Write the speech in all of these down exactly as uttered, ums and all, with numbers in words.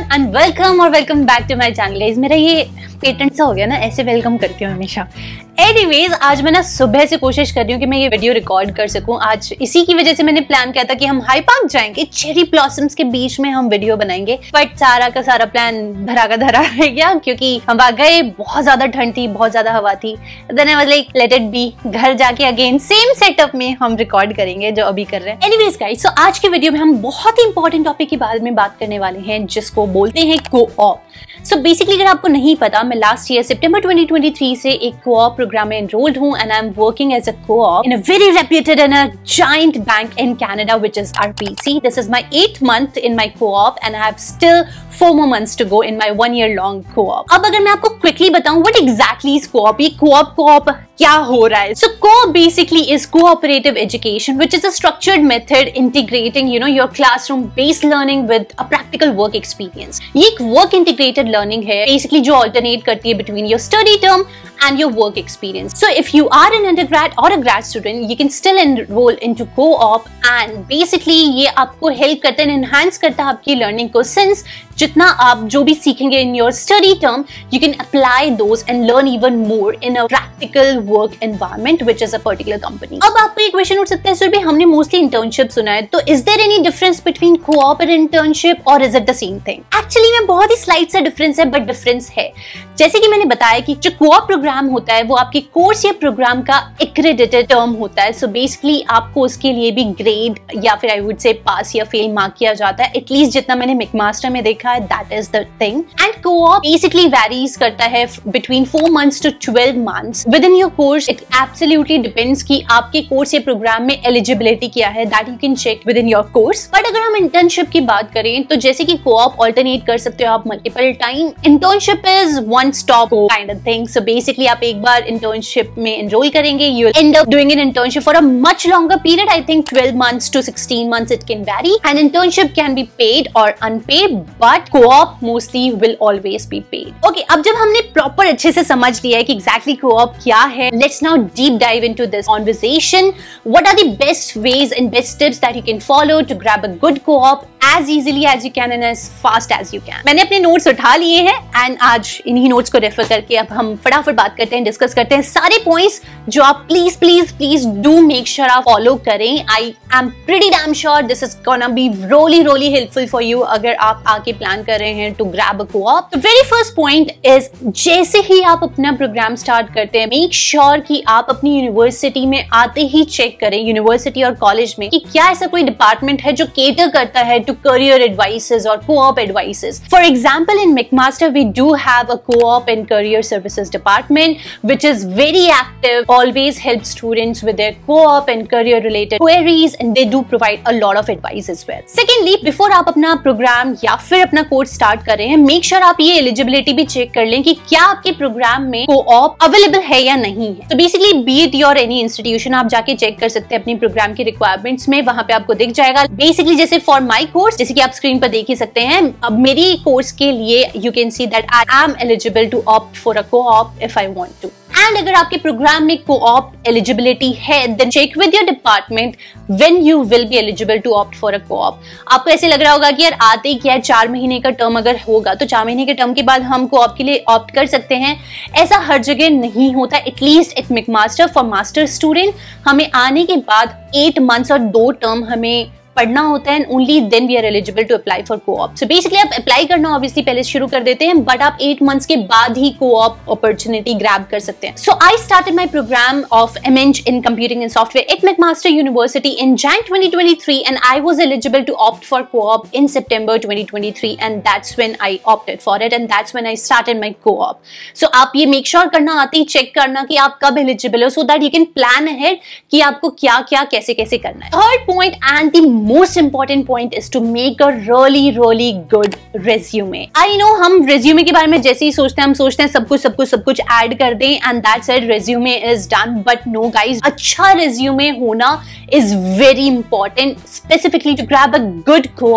And welcome और welcome back to my channel guys. मेरा ये पेटेंट सा हो गया ना, ऐसे वेलकम करती हूँ हमेशा। एनीवेज, आज मैं ना सुबह से कोशिश कर रही हूँ कि मैं ये वीडियो रिकॉर्ड कर सकूँ। आज इसी की वजह से मैंने प्लान किया था कि हम हाई पार्क जाएंगे, चेरी ब्लॉसम्स के बीच में हम वीडियो बनाएंगे, बट सारा का सारा प्लान धरा का धरा रह गया क्योंकि हम आ गए, बहुत ज्यादा ठंड थी, बहुत ज्यादा हवा थी। Then I was like let it be, घर जाके अगेन सेम सेटअप में हम रिकॉर्ड करेंगे जो अभी कर रहे हैं। एनीवेज गाइस, सो आज के वीडियो में हम बहुत ही इंपॉर्टेंट टॉपिक के बारे में बात करने वाले हैं जिसको बोलते हैं को-ऑप। सो बेसिकली अगर आपको नहीं पता, मैं लास्ट ईयर सितंबर ट्वेंटी ट्वेंटी थ्री से एक को-ऑप प्रोग्राम में एनरोल्ड हूं and I am working as a co-op in a very reputed and a giant bank in Canada which is RBC. This is my eighth month in my co-op and I have still four more months to go in my one year long co-op. अब अगर मैं आपको quickly बताऊं what exactly is co-op, ये co-op co-op क्या हो रहा है? So co-op basically is cooperative education, which is a structured method integrating, you know, your classroom based learning with a practical work experience. ये एक work integrated learning है, basically जो alternate करती है between your study term and your work experience. So if you are an undergrad or a grad student, you can still enroll into co-op and basically ये आपको help करता है, enhance करता है आपकी learning को, since जितना आप जो भी सीखेंगे in your study term, you can apply those and learn even more in a practical work environment, which is a particular company. अब आपको एक क्वेश्चन उठ सकता है, सर भी हमने मोस्टली इंटर्नशिप सुना है, तो is there any difference between co-op and internship or is it the same thing? Actually में बहुत ही स्लाइड सा डिफरेंस है, बट डिफरेंस है। जैसे कि मैंने बताया कि जो co-op प्रोग्राम होता है वो आपके कोर्स या प्रोग्राम का एक्रेडिटेड टर्म होता है। सो बेसिकली आपको उसके लिए भी ग्रेड या फिर आई वुड से पास या फेल मार्क किया जाता है, एटलीस्ट जितना मैंने मिकमास्टर में देखा है, that is the thing. And co-op basically varies करता है between four months to twelve months within your course. It absolutely depends कि आपके कोर्स या प्रोग्राम में एलिजिबिलिटी क्या है, that you can check within your course. But अगर हम इंटर्नशिप की बात करें तो जैसे कि co-op ऑल्टरनेट कर सकते हो आप multiple time, internship is one stop kind of thing. So basically आप एक बार इंटर्नशिप में एनरोल करेंगे, you will end up doing an internship for a much longer period, I think twelve months to sixteen months it can vary, and internship can be paid और unpaid, but co-op mostly will always be paid. Okay, अब जब हमने proper अच्छे से समझ लिया है कि एग्जैक्टली co-op क्या है, let's now deep dive into this conversation. What are the best ways and best tips that you can follow to grab a good co-op as easily as you can and as fast as you can? मैंने अपने notes उठा लिए हैं and आज इन्हीं notes को refer करके अब हम फटाफट बात करते हैं, डिस्कस करते हैं सारे पॉइंट्स जो आप please please please do make sure आप फॉलो करें। I am pretty damn sure this is gonna be really really helpful for you अगर आप आके प्लान कर रहे हैं to grab a co-op। The very first point is, जैसे ही आप अपना प्रोग्राम स्टार्ट करते हैं, मेक श्योर कि आप अपनी यूनिवर्सिटी में आते ही चेक करें, यूनिवर्सिटी और कॉलेज में, कि क्या ऐसा कोई डिपार्टमेंट है जो केटर करता है to career advices or co-op advices. For example, in McMaster we do have a co-op and career services department which is very active, always helps students with their co-op and career related queries, and they do provide a lot of advice as well. Secondly, before आप अपना programme या फिर अपना course start कर रहे हैं, make sure sure आप ये एलिजिबिलिटी भी चेक कर लें कि क्या आपके प्रोग्राम में co-op अवेलेबल है या नहीं है। तो basically be it your any institution, आप जाके चेक कर सकते हैं अपनी प्रोग्राम की रिक्वायरमेंट्स में, वहां पे आपको दिख जाएगा। बेसिकली जैसे फॉर माई कोर्स, जैसे कि आप स्क्रीन पर देख ही सकते हैं, अब मेरी कोर्स के लिए you can see that I am eligible to opt for a co-op if I want to. And अगर आपके प्रोग्राम में co-op एलिजिबिलिटी है, then check with your department when you will be eligible to opt for a co-op। आपको ऐसे लग रहा होगा कि यार आते ही क्या है, चार महीने का टर्म अगर होगा तो चार महीने के टर्म के बाद हम co-op के लिए ऑप्ट कर सकते हैं। ऐसा हर जगह नहीं होता, at least at McMaster for master student हमें आने के बाद एट मंथ्स और दो टर्म हमें पढ़ना होता है, only then we are eligible to apply for co-op। So basically आप अप्लाई करना ऑब्वियसली पहले शुरू कर देते हैं, बट आप एट मंथ्स के बाद ही co-op अपॉर्चुनिटी ग्रैब कर सकते हैं। So I started my program of M N in computing and software at McMaster university in Jan twenty twenty-three and I was eligible to opt for co-op in September twenty twenty-three and that's when I opted for it and that's when I started my co-op। So आप ये make sure करना आते ही check करना कि आप कब eligible हो, so that you can plan ahead कि आपको क्या क्या कैसे कैसे करना है। Third point and the most important point is to make a really really good resume. I know हम resume के बारे में जैसे ही सोचते हैं, हम सोचते हैं सब कुछ सब कुछ सब कुछ ऐड कर दें and that's it, resume is done. But no guys, अच्छा resume होना is very important, specifically to grab a good co-op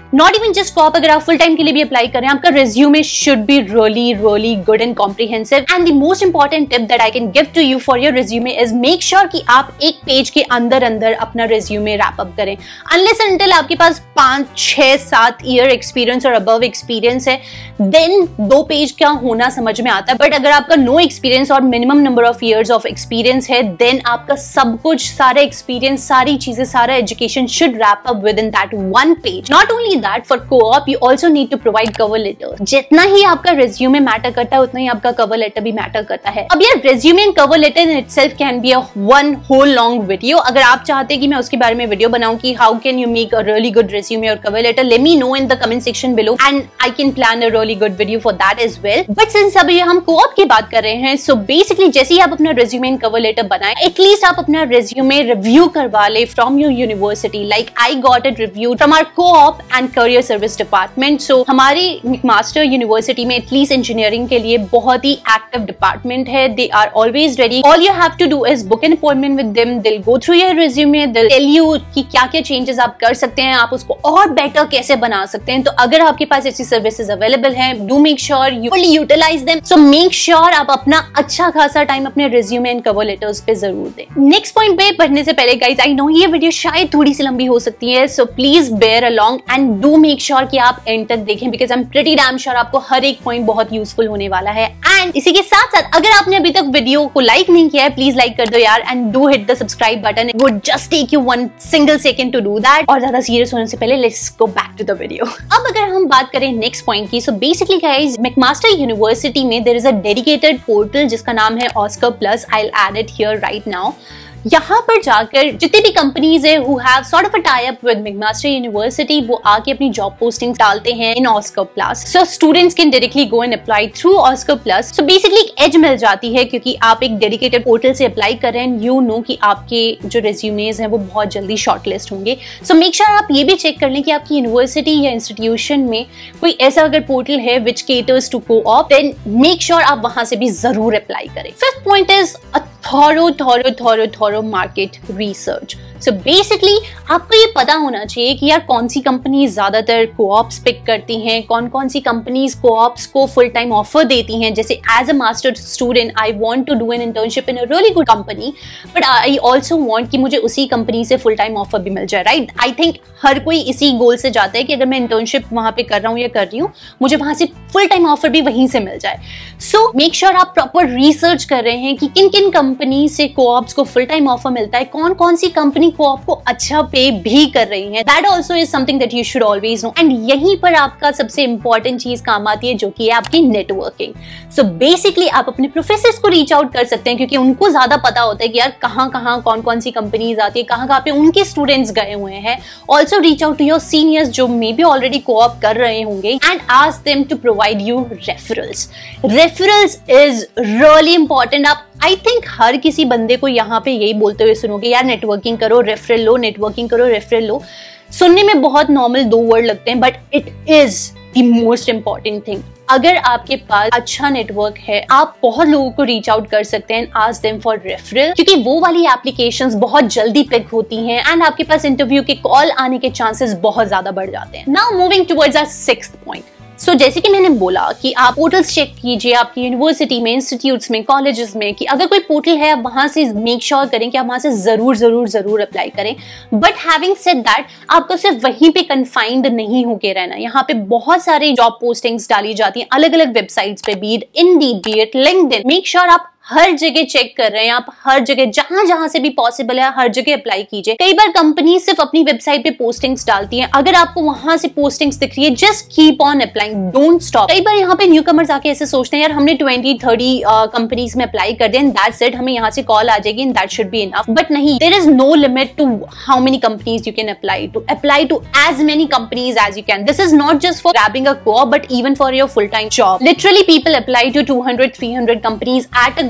not even just को अगर आप फुल टाइम के लिए भी अप्लाई करें, आपका resume should be really really good and comprehensive. And the most important tip that I can give to you for your resume is make sure कि आप एक पेज के अंदर अंदर अपना रिज्यूमे रैप अप करें। अनलेस अनटिल आपके पास पांच छह सात ईयर एक्सपीरियंस और अबव एक्सपीरियंस है, देन दो पेज क्या होना समझ में आता है। बट अगर आपका नो एक्सपीरियंस और minimum number of years of experience है, देन आपका सब कुछ, सारे एक्सपीरियंस, सारी चीजें, सारा education should wrap up within that one page. Not only that, for co-op you also need to provide cover letter. जितना ही आपका रिज्यूमे मैटर करता है, उतना ही आपका कवर लेटर भी मैटर करता है। अब यार resume and cover letter in itself can be a one whole long video. अगर आप चाहते हैं कि मैं उसके बारे में वीडियो बनाऊं कि how can you make a really good resume और cover letter, let me know in the comment section below and I can plan a really good video for that as well. But since अभी हम co-op की बात कर रहे हैं, so basically जैसे ही आप अपना रिज्यूमे एंड कवर लेटर बनाएं, एटलीस्ट आप अपना रिज्यूमे रिव्यू करवा ले from your university. Like I got it review from our co-op and career service department. So हमारी मैकमास्टर यूनिवर्सिटी में एटलीस्ट इंजीनियरिंग के लिए बहुत ही एक्टिव डिपार्टमेंट है। They are always ready. All you have to do is book an appointment with them. They will go through your resume, they will tell you कि क्या क्या changes आप कर सकते हैं, आप उसको और बेटर कैसे बना सकते हैं। तो अगर आपके पास ऐसी सर्विसेज अवेलेबल हैं, do make sure you fully utilize them. So make sure आप अपना अच्छा खासा टाइम अपने रिज्यूमे एंड कवर लेटर्स पे जरूर दें। नेक्स्ट पॉइंट पे बढ़ने से पहले गाइस, आई नो ये वीडियो शायद थोड़ी सी लंबी हो सकती है, so please bear along and do make sure कि आप एंड तक देखें, because I am pretty damn sure आपको हर एक पॉइंट बहुत यूजफुल होने वाला है। एंड इसी के साथ साथ अगर आपने अभी तक वीडियो को लाइक नहीं किया है, प्लीज लाइक कर दो यार, and do hit the subscribe button. It would just take you one single second to do that. और ज्यादा सीरियस होने से पहले let's go back to the video. अब अगर हम बात करें नेक्स्ट पॉइंट की, so basically guys, McMaster university में there is a dedicated portal जिसका नाम है Oscar plus. I will add it here right now. यहाँ पर जाकर जितनी भी कंपनीज है who have sort of a tie up with McMaster university, वो आके अपनी जॉब पोस्टिंग्स डालते हैं in Oscar plus. So students can directly go and apply through Oscar plus. So basically एक एज मिल जाती है क्योंकि आप एक डेडिकेटेड पोर्टल से अप्लाई कर रहे हैं। यू नो कि आपके जो रेज्यूमेज हैं वो बहुत जल्दी शॉर्टलिस्ट होंगे। सो मेक श्योर आप ये भी चेक कर लें कि आपकी यूनिवर्सिटी या इंस्टीट्यूशन में कोई ऐसा अगर पोर्टल है which caters to co-op, then make sure आप वहां से भी जरूर अप्लाई करें। Fifth point is a thorough thorough thorough thorough market research. So basically आपको ये पता होना चाहिए कि यार कौन सी कंपनी ज्यादातर को-ऑप्स पिक करती हैं, कौन कौन सी कंपनीज को-ऑप्स को फुल टाइम ऑफर देती हैं। जैसे as a master student I want to do an internship in a really good company, but I also want कि मुझे उसी कंपनी से फुल टाइम ऑफर भी मिल जाए, राइट? आई थिंक हर कोई इसी गोल से जाता है कि अगर मैं इंटर्नशिप वहां पे कर रहा हूँ या कर रही हूँ, मुझे वहां से फुल टाइम ऑफर भी वहीं से मिल जाए। सो मेक श्योर आप प्रॉपर रिसर्च कर रहे हैं कि किन किन कंपनी से को-ऑप्स को फुल टाइम ऑफर मिलता है, कौन कौन सी कंपनी को-ऑप को अच्छा पे भी कर रही है। That also is something that you should always know. And यहीं पर आपका सबसे इंपॉर्टेंट चीज काम आती है, जो कि है आपकी नेटवर्किंग। सो बेसिकली आप अपने प्रोफेसर्स को रीच आउट कर सकते हैं, क्योंकि उनको ज्यादा पता होता है कि यार कहाँ कहाँ कौन कौन सी कंपनीज आती है, कहाँ कहाँ पे उनके स्टूडेंट्स गए हुए हैं। Also reach out to your seniors जो मे बी ऑलरेडी को-ऑप कर रहे होंगे, and ask them to provide you referrals. Referrals is really important. आप आई थिंक हर किसी बंदे को यहाँ पे यही बोलते हुए सुनोगे, यार नेटवर्किंग करो, रेफरल लो, नेटवर्किंग करो, रेफरल लो। सुनने में बहुत नॉर्मल दो वर्ड लगते हैं, but it is the most important thing. अगर आपके पास अच्छा नेटवर्क है, आप बहुत लोगों को रीच आउट कर सकते हैं, आस्क देम फॉर रेफरल, क्योंकि वो वाली एप्लीकेशंस बहुत जल्दी पिक होती हैं एंड आपके पास इंटरव्यू के कॉल आने के चांसेस बहुत ज्यादा बढ़ जाते हैं। Now moving towards our sixth point. So so, जैसे कि मैंने बोला कि आप पोर्टल्स चेक कीजिए आपकी यूनिवर्सिटी में, इंस्टीट्यूट्स में, कॉलेजेस में, कि अगर कोई पोर्टल है आप वहां से मेक श्योर करें कि आप वहां से जरूर जरूर जरूर अप्लाई करें। बट हैविंग सेड दैट, आपको सिर्फ वहीं पे कन्फाइंड नहीं होके रहना। यहाँ पे बहुत सारे जॉब पोस्टिंग्स डाली जाती हैं अलग अलग वेबसाइट्स पे, be it Indeed, be it LinkedIn. Make sure आप हर जगह चेक कर रहे हैं, आप हर जगह जहां जहां से भी पॉसिबल है हर जगह अप्लाई कीजिए। कई बार कंपनी सिर्फ अपनी वेबसाइट पे पोस्टिंग्स डालती हैं, अगर आपको वहां से पोस्टिंग्स दिख रही है, just keep on applying, don't stop. कई बार यहाँ पे न्यू कमर्स आके ऐसे सोचते हैं यार हमने ट्वेंटी थर्टी कंपनीज में अप्लाई कर दिया, दैट्स इट, हमें यहाँ से कॉल आ जाएगी and that should be enough. But नहीं, there is no limit to how many companies you can apply to. Apply to as many companies as you can. This is not just for grabbing a co-op, but even for your full time job. Literally people apply to two hundred three hundred companies at a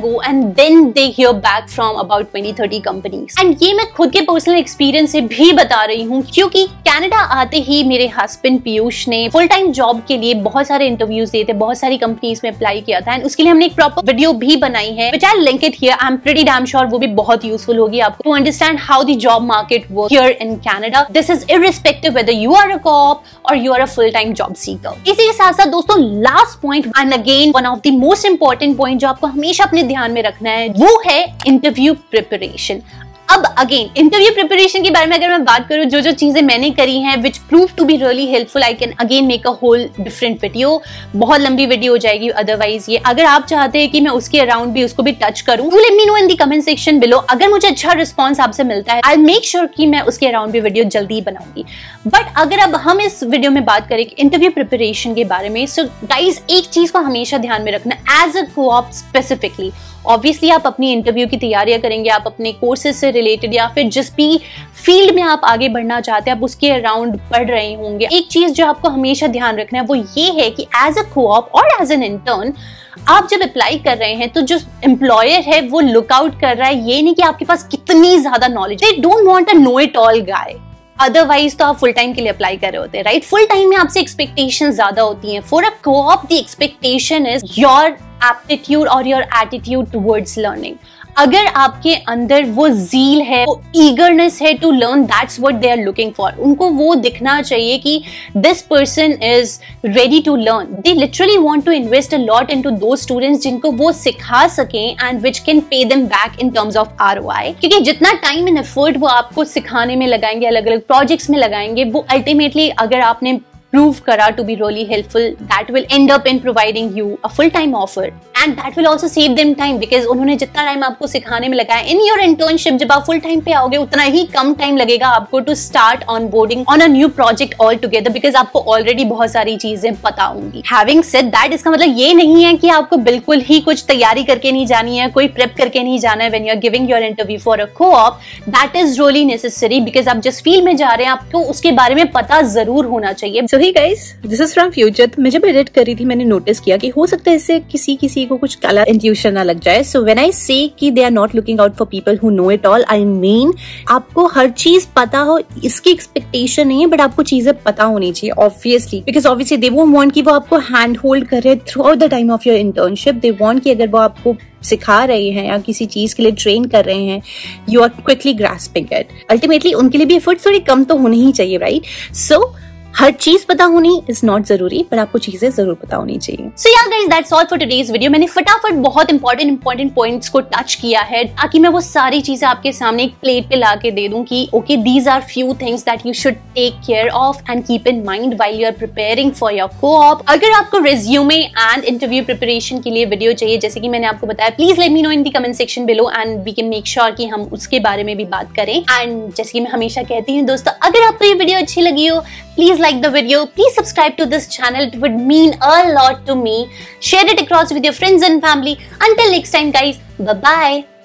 go and then they hear back from about twenty thirty companies. And ये मैं खुद के personal experience से भी बता रही हूँ, क्योंकि कनाडा आते ही मेरे हस्बैंड पीयूष ने फुल टाइम जॉब के लिए बहुत सारे इंटरव्यूज दिए थे, बहुत सारी कंपनीज में अप्लाई किया था, एंड उसके लिए हमने एक प्रॉपर वीडियो भी बनाई है which I link it here. I am pretty damn sure वो भी बहुत यूजफुल होगी आपको to understand how the job market work here in Canada. This is irrespective whether you are a co-op और you are a full time job seeker. इसी के साथ साथ दोस्तों last point and again one of the most important point जो आपको हमेशा अपने ध्यान में रखना है वो है इंटरव्यू प्रिपरेशन. अब अगेन इंटरव्यू प्रिपरेशन के बारे में अगर मैं बात करूं, जो जो चीजें मैंने करी हैं which prove to be really helpful, I can again make a whole different video. बहुत लंबी वीडियो हो जाएगी अदरवाइज ये. अगर आप चाहते हैं कि मैं उसके अराउंड भी उसको भी टच करूं, do let me know in the comment section below. अगर मुझे अच्छा रिस्पॉन्स आपसे मिलता है आई मेक श्योर कि मैं उसके अराउंड भी वीडियो जल्दी बनाऊंगी. बट अगर अब हम इस वीडियो में बात करें इंटरव्यू प्रिपरेशन के बारे में, सो गाइज एक चीज को हमेशा ध्यान में रखना as a co-op specifically. Obviously आप अपनी इंटरव्यू की तैयारियां करेंगे, आप अपने कोर्सेज से रिलेटेड या फिर जिस भी फील्ड में आप आगे बढ़ना चाहते हैं आप उसके अराउंड पढ़ रहे होंगे. एक चीज जो आपको हमेशा ध्यान रखना है वो ये है कि एज अ को-ऑप और एज एन इंटर्न आप जब अप्लाई कर रहे हैं तो जो एम्प्लॉयर है वो लुक आउट कर रहा है, ये नहीं कि आपके पास कितनी ज्यादा knowledge. They don't want a know it all guy. Otherwise तो आप फुल टाइम के लिए अप्लाई कर रहे होते हैं, राइट? फुल टाइम में आपसे एक्सपेक्टेशन ज्यादा होती हैं. For a co-op the expectation is your aptitude और योर एटीट्यूड टुवर्ड्स लर्निंग. अगर आपके अंदर वो जील है, वो ईगरनेस है to learn, that's what they are looking for. उनको वो दिखना चाहिए कि this person is ready to learn. They literally want to invest a lot into those students जिनको वो सिखा सकें and which can pay them back in terms of ROI. क्योंकि जितना टाइम एंड एफर्ट वो आपको सिखाने में लगाएंगे, अलग अलग प्रोजेक्ट्स में लगाएंगे, वो अल्टीमेटली अगर आपने प्रूव करा to be really helpful, that will end up in providing you a full time offer and that will also save them time, because उन्होंने जितना टाइम आपको सिखाने में लगाया इन योर इंटर्नशिप, जब आप फुल टाइम पे आओगे उतना ही कम टाइम लगेगा आपको to start onboarding on a new project all together, because आपको ऑलरेडी बहुत सारी चीजें पता होंगी. हैविंग सेड दैट, इसका मतलब ये नहीं है कि आपको बिल्कुल ही कुछ तैयारी करके नहीं जानी है, कोई प्रेप करके नहीं जाना है. When you are giving your interview for a co-op, that is really necessary, because आप जिस फील्ड में जा रहे हैं आपको उसके बारे में पता जरूर होना चाहिए. So hey guys, this is from future. मैं जब एडिट कर रही थी मैंने नोटिस किया कि हो सकता है इससे किसी किसी को कुछ कलर इंट्यूशन ना लग जाए. सो व्हेन आई से कि they are not looking out for people who know it all, I mean आपको हर चीज पता हो इसकी एक्सपेक्टेशन नहीं है, बट आपको चीजें पता होनी चाहिए obviously, because obviously they won't want कि वो आपको हैंड होल्ड कर रहे throughout the time of your internship. They want कि अगर वो आपको सिखा रहे हैं या किसी चीज के लिए ट्रेन कर रहे हैं, you are quickly grasping it. Ultimately उनके लिए भी एफर्ट थोड़ी कम तो होनी ही चाहिए, राइट? सो हर चीज पता होनी इज नॉट जरूरी, पर आपको चीजें जरूर पता होनी चाहिए. So yeah guys, that's all for today's video. मैंने फटाफट बहुत इंपॉर्टेंट इंपॉर्टेंट पॉइंट्स को टच किया है ताकि मैं वो सारी चीजें आपके सामने एक प्लेट पे ला के दे दूं कि okay these are few things that you should take care of and keep in mind while you are preparing for your co-op. अगर आपको रिज्यूमे एंड इंटरव्यू प्रिपरेशन के लिए वीडियो चाहिए, जैसे कि मैंने आपको बताया, please let me know in the comment section below and we can make sure कि हम उसके बारे में भी बात करें. एंड जैसे कि मैं हमेशा कहती हूँ दोस्तों, अगर आपको ये वीडियो अच्छी लगी हो, please like the video, please subscribe to this channel, it would mean a lot to me. Share it across with your friends and family. Until next time guys, bye bye.